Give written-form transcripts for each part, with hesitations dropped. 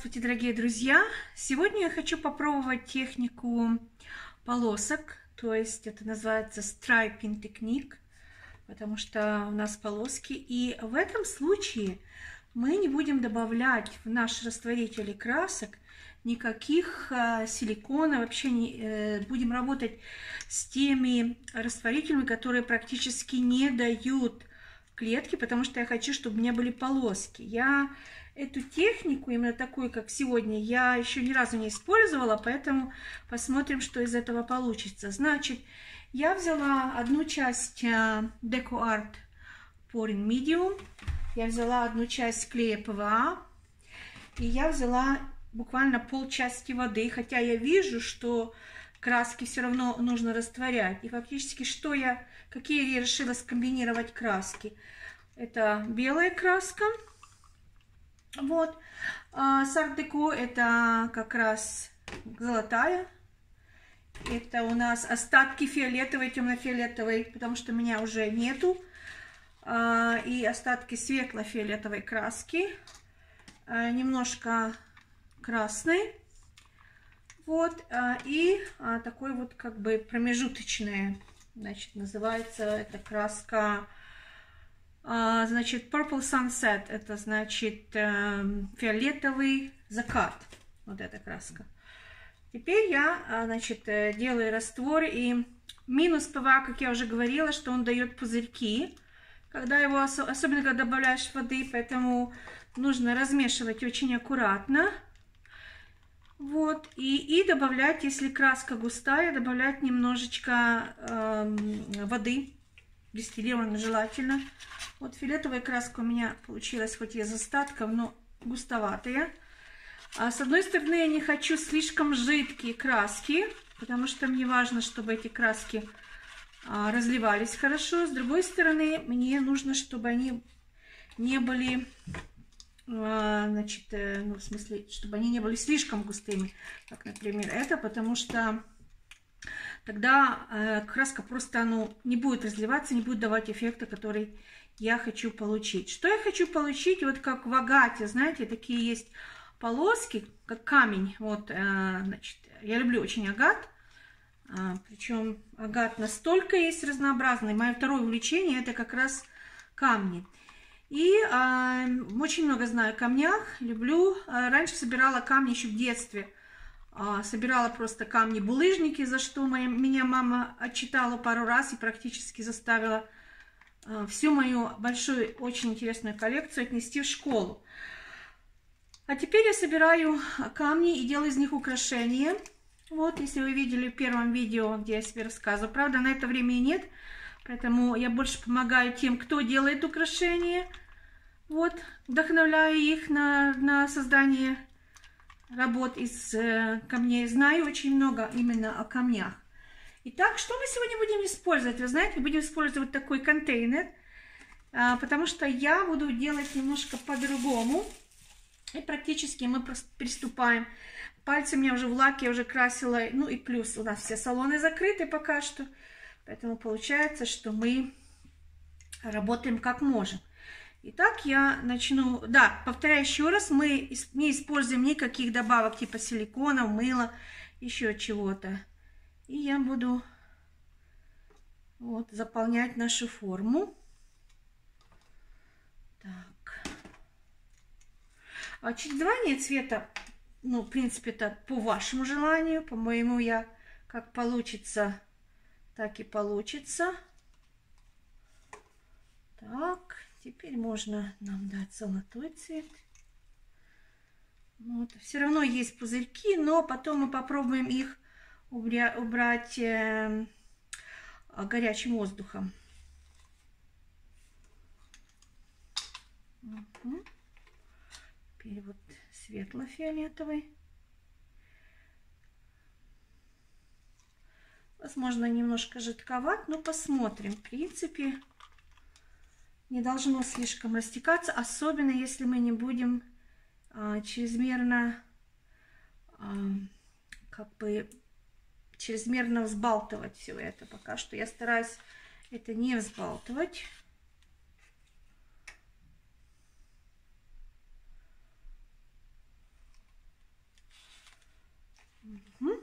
Здравствуйте, дорогие друзья! Сегодня я хочу попробовать технику полосок, то есть это называется striping technique, потому что у нас полоски. И в этом случае мы не будем добавлять в наш растворитель красок никаких силикона, вообще не будем работать с теми растворителями, которые практически не дают клетки, потому что я хочу, чтобы у меня были полоски. Я эту технику, именно такую, как сегодня, я еще ни разу не использовала, поэтому посмотрим, что из этого получится. Значит, я взяла одну часть DecoArt Pouring Medium, я взяла одну часть клея ПВА, и я взяла буквально полчасти воды, хотя я вижу, что краски все равно нужно растворять. И фактически, какие я решила скомбинировать краски. Это белая краска. Вот. Сарт-деко это как раз золотая. Это у нас остатки фиолетовой, темно-фиолетовой, потому что меня уже нету. И остатки светло-фиолетовой краски. Немножко красной. Вот. И такой вот как бы промежуточная. Значит, называется эта краска... Значит, Purple Sunset, это значит фиолетовый закат, вот эта краска. Теперь я, значит, делаю раствор, и минус ПВА, как я уже говорила, что он дает пузырьки, когда его, особенно когда добавляешь воды, поэтому нужно размешивать очень аккуратно. Вот, и добавлять, если краска густая, добавлять немножечко воды, дистиллированной желательно. Вот фиолетовая краска у меня получилась, хоть и из остатков, но густоватая. С одной стороны, я не хочу слишком жидкие краски, потому что мне важно, чтобы эти краски разливались хорошо. С другой стороны, мне нужно, чтобы они не были, значит, ну, в смысле, чтобы они не были слишком густыми, как, например, это, потому что тогда краска просто не будет разливаться, не будет давать эффекта, который я хочу получить. Что я хочу получить? Вот как в агате, знаете, такие есть полоски, как камень. Вот, значит, я люблю очень агат. Причем агат настолько есть разнообразный. Мое второе увлечение это как раз камни. И очень много знаю о камнях. Люблю. Раньше собирала камни еще в детстве. Собирала просто камни-булыжники, за что меня мама отчитала пару раз и практически заставила всю мою большую, очень интересную коллекцию отнести в школу. А теперь я собираю камни и делаю из них украшения. Вот, если вы видели в первом видео, где я себе рассказываю. Правда, на это времени нет, поэтому я больше помогаю тем, кто делает украшения. Вот, вдохновляю их на создание работ из камней. Знаю очень много именно о камнях. Итак, что мы сегодня будем использовать? Вы знаете, будем использовать такой контейнер, потому что я буду делать немножко по-другому. И практически мы приступаем. Пальцы у меня уже в лаке, я уже красила. Ну и плюс у нас все салоны закрыты пока что. Поэтому получается, что мы работаем как можем. Итак, я начну. Да, повторяю еще раз, мы не используем никаких добавок типа силикона, мыла, еще чего-то. И я буду вот заполнять нашу форму. Так. Чередование цвета, ну, в принципе, это по вашему желанию. По-моему, как получится, так и получится. Так, теперь можно нам дать золотой цвет. Вот. Все равно есть пузырьки, но потом мы попробуем их убрать горячим воздухом. Угу. Теперь вот светло-фиолетовый. Возможно, немножко жидковат, но посмотрим. В принципе, не должно слишком растекаться, особенно если мы не будем чрезмерно взбалтывать все это. Пока что я стараюсь это не взбалтывать. Угу.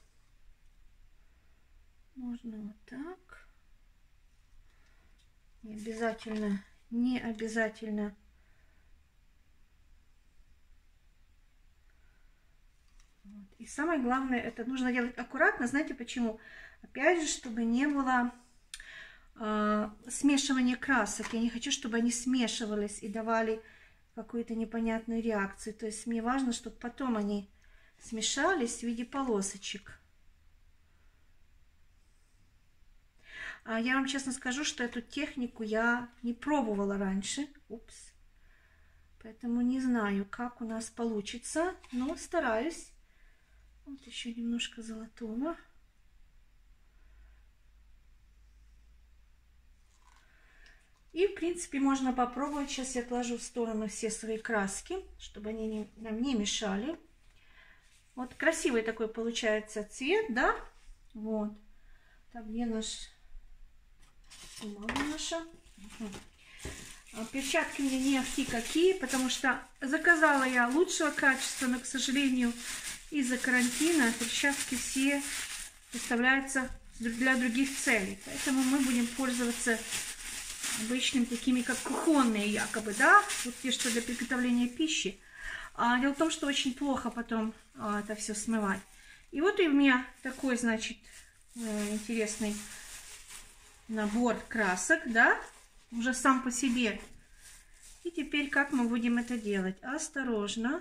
Можно вот так. Не обязательно. Вот. И самое главное, это нужно делать аккуратно. Знаете почему? Опять же, чтобы не было смешивания красок. Я не хочу, чтобы они смешивались и давали какую-то непонятную реакцию. То есть мне важно, чтобы потом они смешались в виде полосочек. Я вам честно скажу, что эту технику я не пробовала раньше. Упс. Поэтому не знаю, как у нас получится, но стараюсь. Вот еще немножко золотого. И, в принципе, можно попробовать. Сейчас я отложу в сторону все свои краски, чтобы они нам не мешали. Вот красивый такой получается цвет, да? Вот. Так, где наш... бумага наша? Перчатки у меня не ахти какие, потому что заказала я лучшего качества, но, к сожалению, из-за карантина перчатки все выставляются для других целей. Поэтому мы будем пользоваться обычными такими, как кухонные якобы, да? Вот те, что для приготовления пищи. Дело в том, что очень плохо потом это все смывать. И вот у меня такой, значит, интересный набор красок, да? Уже сам по себе. И теперь как мы будем это делать? Осторожно.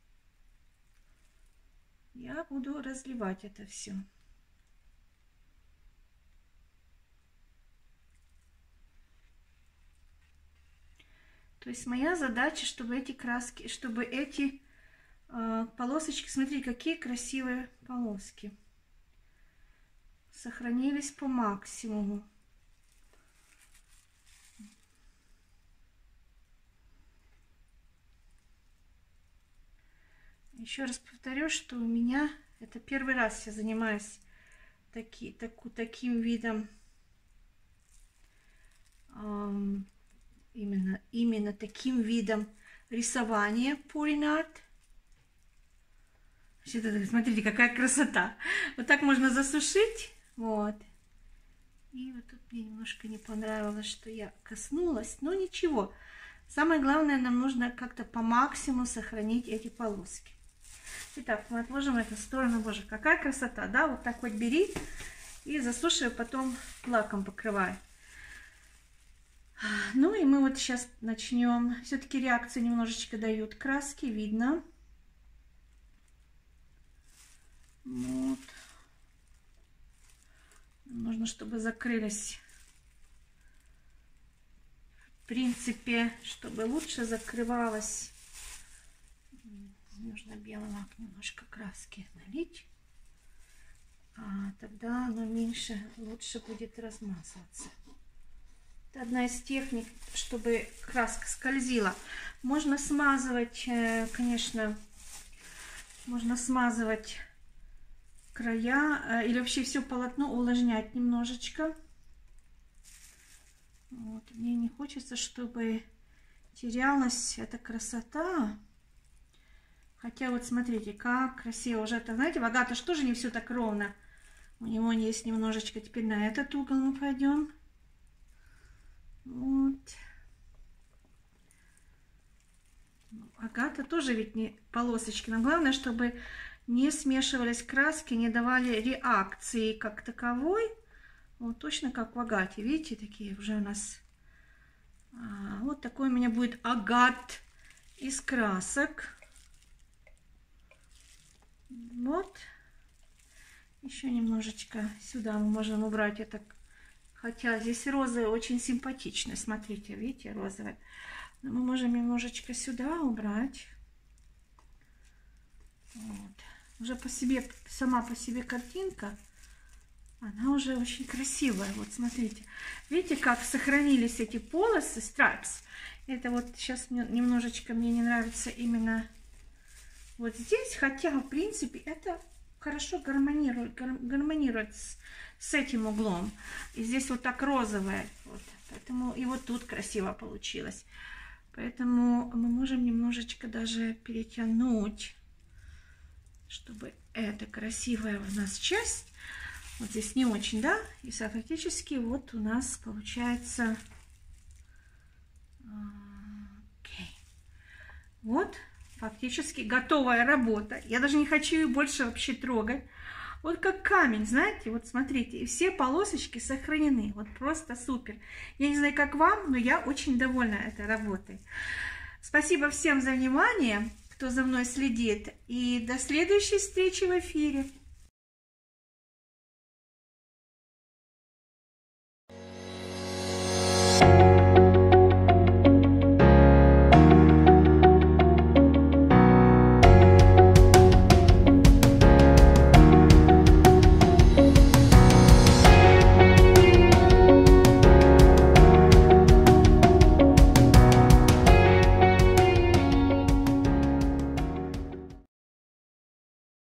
Я буду разливать это все. То есть моя задача, чтобы эти краски, чтобы эти полосочки, смотрите, какие красивые полоски, сохранились по максимуму. Еще раз повторю, что у меня это первый раз я занимаюсь таким видом, именно таким видом рисования pouring art. Смотрите, какая красота. Вот так можно засушить. Вот. И вот тут мне немножко не понравилось, что я коснулась. Но ничего. Самое главное, нам нужно как-то по максимуму сохранить эти полоски. Итак, мы отложим это в сторону. Боже, какая красота, да? Вот так вот бери и засушивай, потом лаком покрывай. Ну и мы вот сейчас начнем. Все-таки реакцию немножечко дают краски, видно. Вот. Нужно, чтобы закрылись. В принципе, чтобы лучше закрывалось. Нужно белый лак, немножко краски налить. Тогда оно меньше, лучше будет размазываться. Это одна из техник, чтобы краска скользила. Можно смазывать, конечно, можно смазывать края или вообще все полотно увлажнять немножечко. Вот. Мне не хочется, чтобы терялась эта красота. Хотя вот смотрите, как красиво уже это, знаете, в Агата же тоже не все так ровно. У него есть немножечко. Теперь на этот угол мы пойдем. Вот. Агата тоже ведь не полосочки. Но главное, чтобы не смешивались краски, не давали реакции как таковой. Вот точно как в Агате. Видите, такие уже у нас. Вот такой у меня будет агат из красок. Вот. Еще немножечко сюда мы можем убрать это. Хотя здесь розовый очень симпатичный. Смотрите, видите, розовый. Но мы можем немножечко сюда убрать. Вот. Уже по себе, сама по себе картинка, она уже очень красивая. Вот смотрите. Видите, как сохранились эти полосы, stripes. Это вот сейчас немножечко мне не нравится именно вот здесь. Хотя, в принципе, это хорошо гармонирует с этим углом. И здесь вот так розовое. Вот. Поэтому и вот тут красиво получилось. Поэтому мы можем немножечко даже перетянуть, чтобы эта красивая у нас часть, вот здесь не очень, да, и фактически вот у нас получается, вот фактически готовая работа. Я даже не хочу ее больше вообще трогать. Вот как камень, знаете, вот смотрите, и все полосочки сохранены, вот просто супер. Я не знаю, как вам, но я очень довольна этой работой. Спасибо всем за внимание, кто за мной следит, и до следующей встречи в эфире.